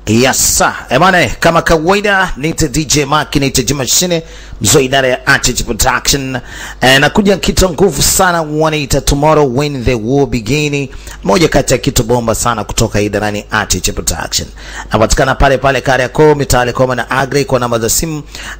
Yes sir. Emane, kama kawaida nite DJ Mark, nite Jimashine, mzo idara ya Artich Production. Na kuja kitu nguvu sana wanaita Tomorrow When the War Begin. Moja kati ya kitu bomba sana kutoka idarani Artich Production. Napatikana pale pale Kariakoo, Mitale Koma na Agri. Kwa namba za simu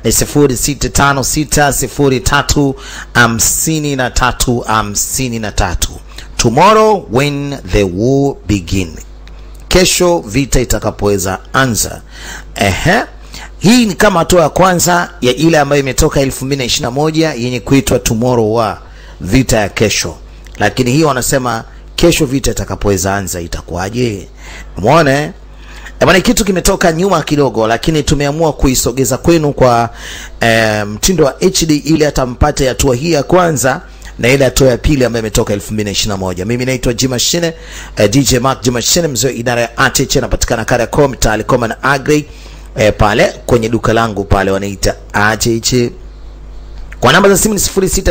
0656035353. Tomorrow When the War Begin. Kesho vita itakapoweza anza. Hii ni kama hatua ya kwanza ya ile ambayo imetoka 2021 yenye kuitwa Tomorrow War, vita ya kesho. Lakini hii wanasema kesho vita itakapoweza anza itakuwaje? Umeona? Bwana, kitu kimetoka nyuma kidogo, lakini tumeamua kuisogeza kwenu kwa mtindo wa HD ili hata mpate hatua hii ya kwanza na ile hatua ya pili ambayo imetoka 2021. Mimi naitwa Jimashine, DJ Mark Jimashine, mzee idara ya Artich, napatikana Kariakoo, Mitale Koma na Agri, pale kwenye duka langu pale wanaita Artich. Kwa namba za simu ni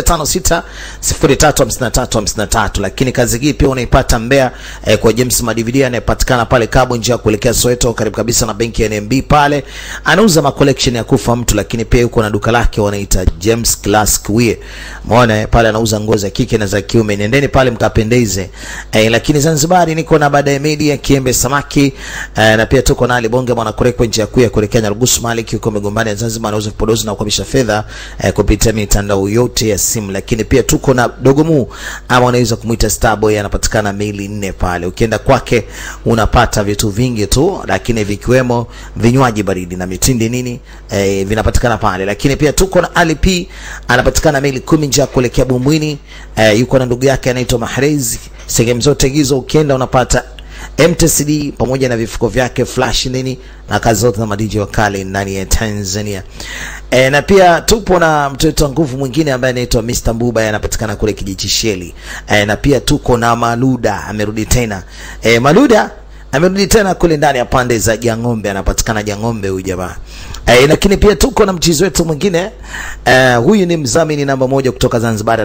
0656035353. Lakini kazi hii pia unaipata Mbeya kwa James Madividi, anayepatikana pale Kabo njia kuelekea Soweto, karibu kabisa na benki ya NMB pale. Anauza ma collection ya kufa mtu, lakini pia yuko na duka lake wanaita James Classic Wear. Umeona pale anauza nguo za kike na za kiume. Nendeni pale mkapendeze. Lakini Zanzibar niko na Baadaye Media, Kiembe Samaki, na pia tuko na Ali Bonge mwana kurekwe njia kuelekea Nyarugusu Maliki huko Migombani Zanzibar, anauza vipodozi na kuhamisha fedha kupitia mitandao yote ya simu. Lakini pia tuko na Dogomu ama unaweza kumuita Starboy, anapatikana maili 4 pale. Ukienda kwake unapata vitu vingi tu, lakini vikiwemo vinywaji baridi na mitindi nini vinapatikana pale. Lakini pia tuko na Ali P, anapatikana maili 10 njia kuelekea Bumbwini. Yuko na ndugu yake anaitwa Mahrezi. Sehemu zote hizo ukienda unapata MTCD pamoja na vifuko vyake, flash nini na kazi zote na madiji wakali ndani ya Tanzania. Na pia tupo na mtoto nguvu mwingine ambaye anaitwa Mr. Mbuba, anapatikana kule Kijiji. Na pia tuko na Maluda, amerudi tena. Maluda amerudi tena kule ndani ya pande za Jangombe, anapatikana Jangombe huyu jamaa. Lakini pia tuko na mchizi wetu mwingine. Huyu ni mzamini namba 1 kutoka Zanzibar,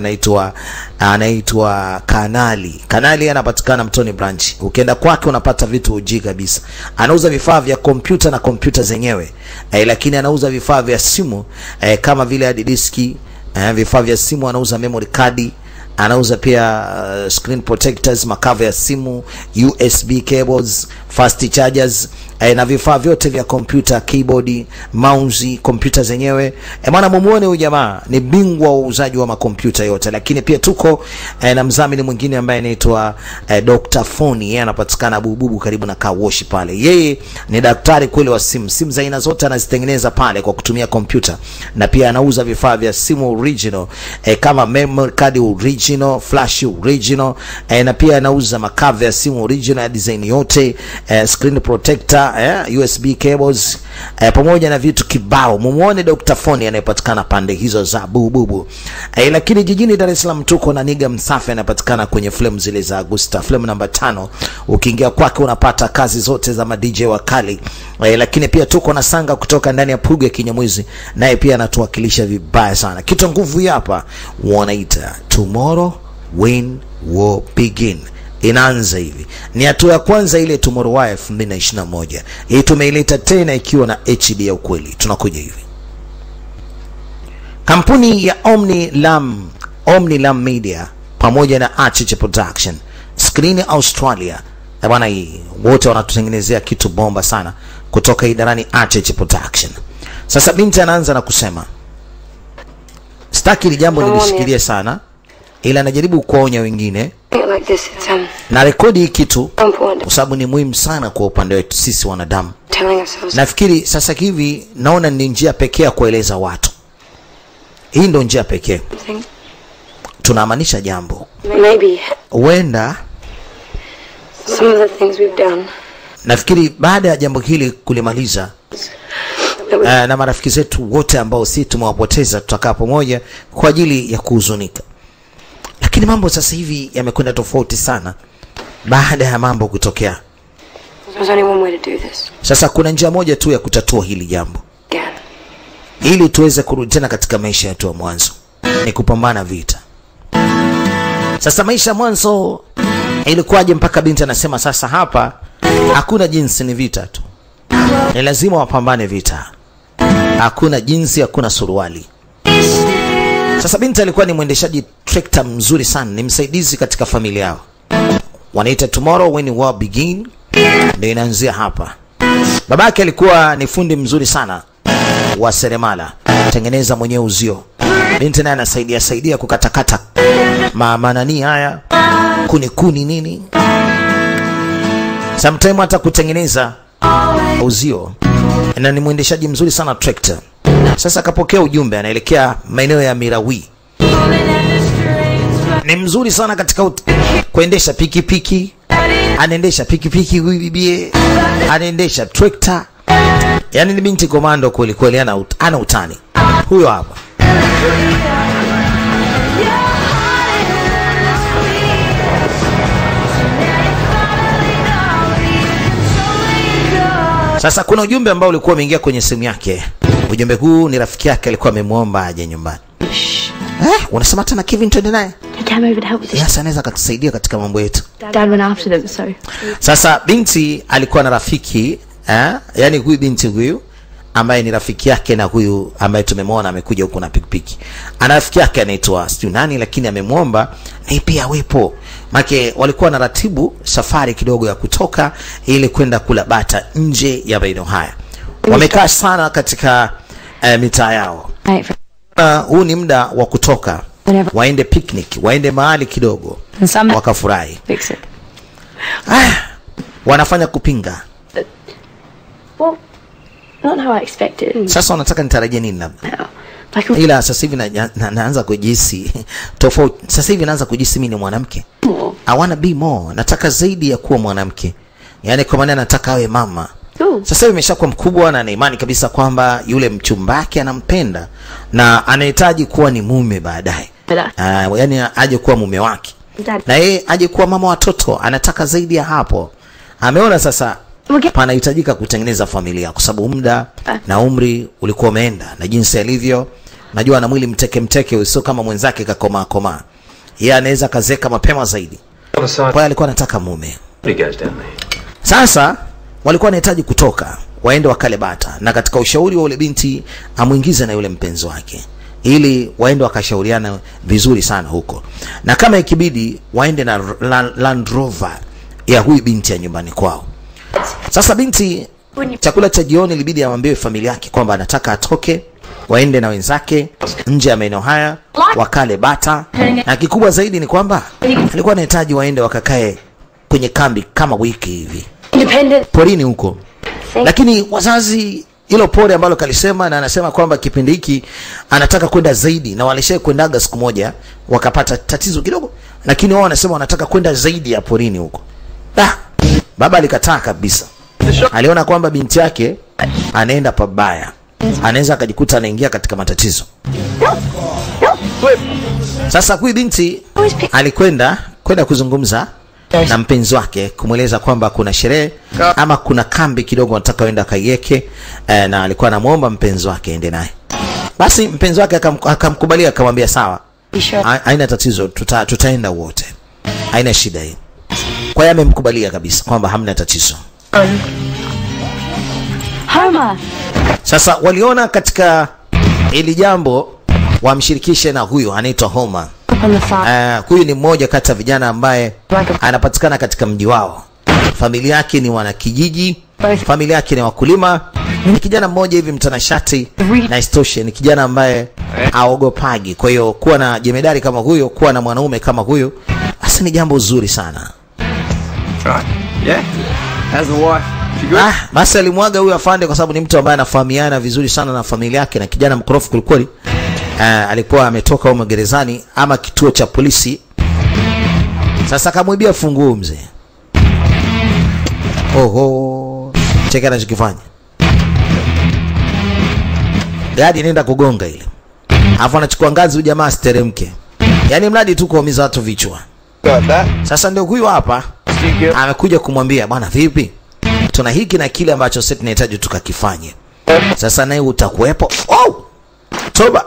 anaitwa Kanali. Kanali anapatikana Mtoni Branch. Ukienda kwake unapata vitu uji kabisa. Anauza vifaa vya kompyuta na kompyuta zenyewe. Lakini anauza vifaa vya simu kama vile hard disk, vifaa vya simu, anauza memory card, anauza pia screen protectors, makava ya simu, USB cables, fast chargers, na vifaa vyote vya computer, keyboard, mouse, computer zenyewe. Maana mumuone huyu jamaa ni bingwa wa uuzaji wa makompyuta yote. Lakini pia tuko na mzamini mwingine ambaye anaitwa Dr. Foni. Yeye anapatikana Bububu karibu na car wash pale. Yeye ni daktari kweli wa simu. Simu za aina zote anazitengeneza pale kwa kutumia kompyuta. Na pia anauza vifaa vya simu original kama memory card original, flash original, na pia anauza makava ya simu original ya design yote, screen protector, USB cables, pamoja na vitu kibao. Mumuone Dr. Foni anayepatikana pande hizo za Bububu. Lakini jijini Dar es Salaam tuko na Niga Msafi, anapatikana kwenye flame zile za Augusta, flame namba 5. Ukiingia kwake unapata kazi zote za DJ wakali. Lakini pia tuko na Sanga kutoka ndani ya Puge Kinyamwezi, naye pia anatuwakilisha vibaya sana. Kitu nguvu hapa wanaita Tomorrow When War Begin. Inaanza hivi. Ni hatua ya kwanza ile Tomorrow War 2021. Hii tumeileta tena ikiwa na HD ya ukweli. Tunakuja hivi. Kampuni ya Omnilam Media pamoja na Artich Production, Screen Australia, bwana, hii wote wanatutengenezea kitu bomba sana kutoka idarani Artich Production. Sasa binti anaanza na kusema, sitaki jambo nilishikilie sana, ila najaribu kuonya wengine na rekodi hii kitu kwa sababu ni muhimu sana kwa upande wetu sisi wanadamu. Nafikiri sasa hivi naona ni njia pekee ya kueleza watu. Hii ndio njia pekee. Tunamaanisha jambo. Huenda some of the things we've done. Nafikiri baada ya jambo hili kulimaliza, na marafiki zetu wote ambao si tumewapoteza tutakaa pamoja kwa ajili ya kuhuzunika. Lakini mambo sasa hivi yamekwenda tofauti sana baada ya mambo kutokea. There's only one way to do this. Sasa kuna njia moja tu ya kutatua hili jambo, ili tuweze kurudi tena katika maisha yetu ya mwanzo, ni kupambana vita. Sasa maisha mwanzo ilikuwaje mpaka binti anasema sasa hapa hakuna jinsi, ni vita tu. Ni lazima wapambane vita. Hakuna jinsi, hakuna suruali. Sasa binti alikuwa ni mwendeshaji trekta mzuri sana, ni msaidizi katika familia yao. Wanaita Tomorrow When War Begin, ndio inaanzia hapa. Babake alikuwa ni fundi mzuri sana wa seremala, tengeneza mwenyewe uzio. Binti naye anasaidia kukatakata manani haya, kuni nini. Sometimes hata kutengeneza uzio. Na ni mwendeshaji mzuri sana trekta. Sasa akapokea ujumbe, anaelekea maeneo ya Mirawi. Ni mzuri sana katika kuendesha pikipiki. Anaendesha pikipiki huyu bibie, anaendesha trekta. Yaani ni binti komando kweli kweli, ana utani. Huyo hapa. Sasa kuna ujumbe ambao ulikuwa umeingia kwenye simu yake. Ujumbe huu ni rafiki yake alikuwa amemwomba aje nyumbani. Unasema tena Kevin twende naye? Yes, anaweza kutusaidia katika mambo yetu. Dad went after them, so. Sasa binti alikuwa na rafiki, yani huyu binti huyu ambaye ni rafiki yake na huyu ambaye tumemwona amekuja huku na pikipiki. Ana rafiki yake anaitwa sijui nani, lakini amemwomba na pia awepo. Maana walikuwa na ratibu safari kidogo ya kutoka ili kwenda kula bata nje ya maeneo haya. Wamekaa sana katika mitaa yao. Huu ni muda wa kutoka, waende picnic, waende mahali kidogo wakafurahi. Wanafanya kupinga. Well, not how I expected. Sasa wanataka nitarajie nini labda? Ila sasa hivi naanza kujihisi tofauti. Sasa hivi naanza kujihisi mimi ni mwanamke. I wanna be more. Nataka zaidi ya kuwa mwanamke. Yaani kwa maana nataka awe mama. Sasa hivi ameshakuwa mkubwa na ana imani kabisa kwamba yule mchumbake anampenda na anahitaji kuwa ni mume baadaye. Yaani aje kuwa mume wake. Na yeye aje kuwa mama watoto, anataka zaidi ya hapo. Ameona sasa panahitajika kutengeneza familia kwa sababu muda na umri ulikuwa umeenda na jinsi alivyo. Najua ana mwili mteke usio kama mwenzake kakoma. Yeye anaweza kazeka mapema zaidi. Kwa hiyo alikuwa anataka mume. Sasa walikuwa wanahitaji kutoka waende wakale bata, na katika ushauri wa ule binti amuingize na yule mpenzi wake ili waende wakashauriana vizuri sana huko, na kama ikibidi waende na Land Rover ya huyu binti ya nyumbani kwao. Sasa binti chakula cha jioni ilibidi amwambie familia yake kwamba anataka atoke waende na wenzake nje ya maeneo haya wakale bata, na kikubwa zaidi ni kwamba alikuwa anahitaji waende wakakae kwenye kambi kama wiki hivi porini huko. Lakini wazazi hilo pori ambalo kalisema, na anasema kwamba kipindi hiki anataka kwenda zaidi, na walishaye kwendaga siku moja wakapata tatizo kidogo, lakini wao wanasema wanataka kwenda zaidi ya porini huko. Baba alikataa kabisa. Aliona kwamba binti yake anaenda pabaya, anaweza akajikuta anaingia katika matatizo. Sasa huyu binti alikwenda kuzungumza na mpenzi wake kumweleza kwamba kuna sherehe ama kuna kambi kidogo anataka waenda kaiweke, na alikuwa anamuomba mpenzi wake aende naye. Basi mpenzi wake akamkubalia, akamwambia sawa, haina tatizo, tutaenda wote, haina shida hii. Kwa hiyo amemkubalia kabisa kwamba hamna tatizo. Homer. Sasa waliona katika ili jambo wamshirikishe na huyo anaitwa Homer. Huyu ni mmoja kati ya vijana ambaye anapatikana katika mji wao. Familia yake ni wanakijiji, familia yake ni wakulima. Ni kijana mmoja hivi mtanashati, na istoshe ni kijana ambaye aogopagi. Kwa hiyo kuwa na jemedari kama huyo, kuwa na mwanaume kama huyo, hasa ni jambo zuri sana. Yeah. How's the wife? Basi alimwaga huyu afande kwa sababu ni mtu ambaye anafahamiana vizuri sana na familia yake, na kijana mkorofu kulikweli. Alikuwa ametoka huko gerezani ama kituo cha polisi. Sasa akamwibia funguo mzee. Oho, cheka anachokifanya. Gari inaenda kugonga ile. Alafu anachukua ngazi huyu jamaa asteremke. Yaani mradi tu kuumiza watu vichwa. Sasa ndio huyu hapa amekuja kumwambia bwana, vipi? Tuna hiki na kile ambacho sisi tunahitaji tukakifanye. Sasa naye utakuepo. Oh! Toba.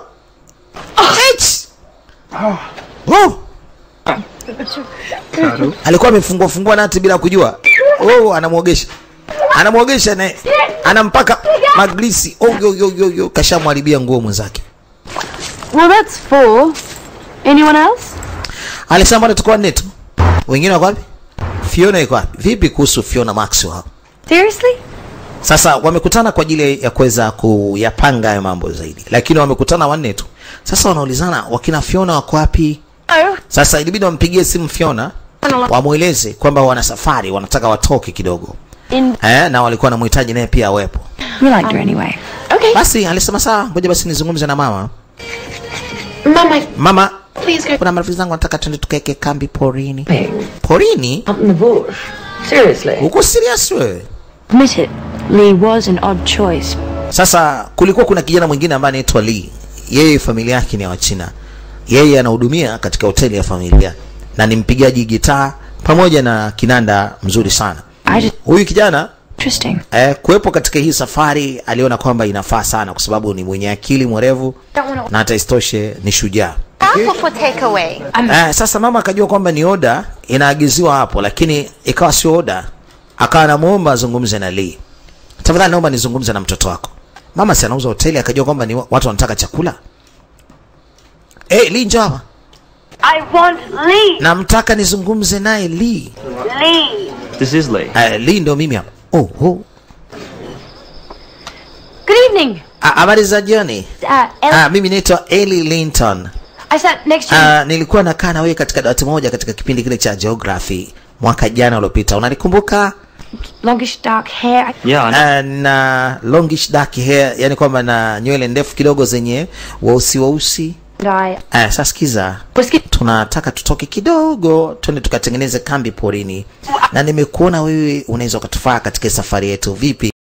Alikuwa amefungua nati bila kujua. Anamuogesha. Anamwogesha naye. Anampaka maglisi. Yo kashamharibia nguo mwenzake. Well, that's 4. Anyone else? Alisema atakuwa netu. Wengine wako wapi? Fiona yuko wapi? Vipi kuhusu Fiona Maxwell? Seriously? Sasa wamekutana kwa ajili ya kuweza kuyapanga hayo mambo zaidi. Lakini wamekutana wanne tu. Sasa wanaulizana wakina Fiona wako wapi? Sasa ilibidi wampigie simu Fiona wamueleze kwamba wana safari, wanataka watoke kidogo. Na walikuwa wanamhitaji naye pia awepo. We liked her anyway. Okay. Basi alisema sawa, ngoja basi nizungumze na mama. Mama, Please go. kuna marafiki zangu wanataka twende tukeke kambi porini. Hey, Porini? up in the bush. Seriously? Uko serious wewe? Admit it, Lee was an odd choice. Sasa kulikuwa kuna kijana mwingine ambaye anaitwa Lee. Yeye familia yake ni ya Wachina. Yeye anahudumia katika hoteli ya familia na ni mpigaji gitaa pamoja na kinanda mzuri sana. Huyu kijana Interesting. Kuwepo katika hii safari aliona kwamba inafaa sana kwa sababu ni mwenye akili mwerevu na hata istoshe ni shujaa. For takeaway. Sasa mama akajua kwamba ni oda inaagiziwa hapo, lakini ikawa sio oda. Akawa anamuomba azungumze na Lee. Tafadhali naomba nizungumze na mtoto wako. Mama si anauza hoteli, akajua kwamba ni watu wanataka chakula. Lee njoo hapa. I want Lee. Namtaka nizungumze naye Lee. Lee. This is Lee. Lee ndo mimi hapa. Good evening. Habari za jioni. Mimi naitwa Ellie Linton. I sat next to you. Nilikuwa nakaa na wewe katika dawati moja katika kipindi kile cha geography mwaka jana uliopita. Unanikumbuka? Longish dark hair. Yeah, na longish dark hair, yani kwamba na nywele ndefu kidogo zenye weusi. Sasa sikiza. Tunataka tutoke kidogo, twende tukatengeneze kambi porini. Na nimekuona wewe unaweza ukatufaa katika safari yetu. Vipi?